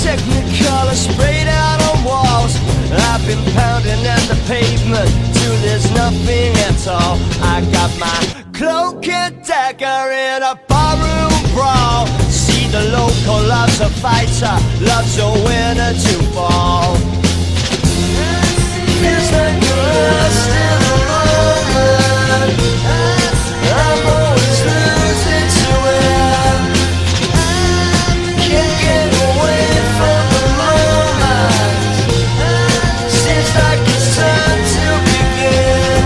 Technicolor sprayed out on walls. I've been pounding at the pavement till there's nothing at all. I got my cloak and dagger in a barroom brawl. See, the local loves a fighter, loves a winner to fall. Feels like you're lost in the moment. I'm always losing to it. Can't get away from the moment. Seems like it's time to begin.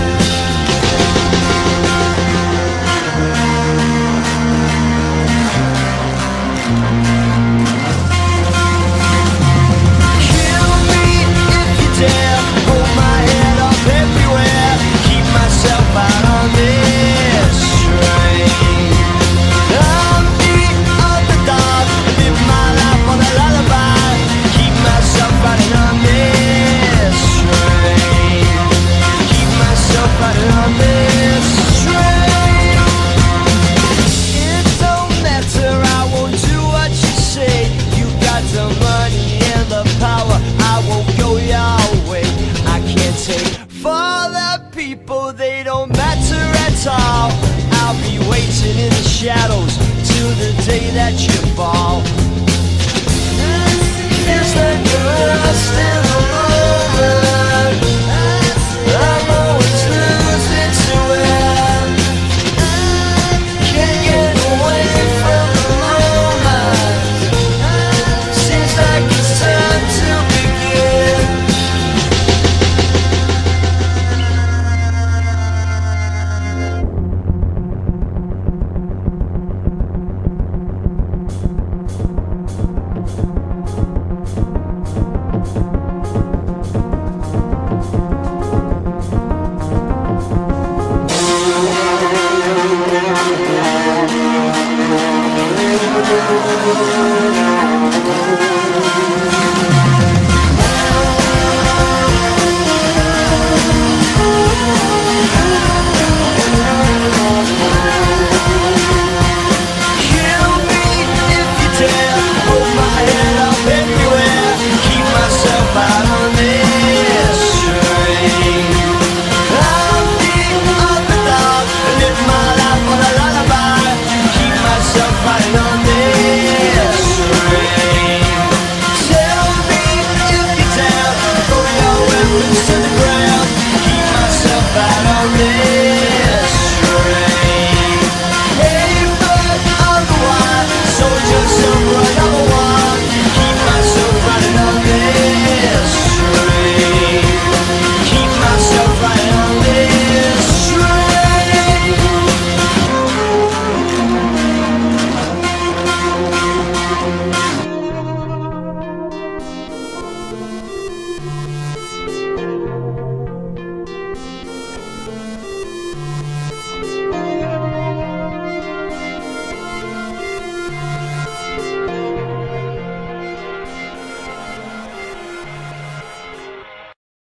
Kill me if you dare. Hold my head up everywhere. Keep myself out on this train. I'm the underdog. Live my life on a lullaby. Keep myself running on this train. Keep myself running on this train. It don't matter, I won't do what you say. You got the money and the power, I won't go your way. I can't take for the people, they don't matter at all. I'll be waiting in the shadows till the day that you fall. Feels like you're lost in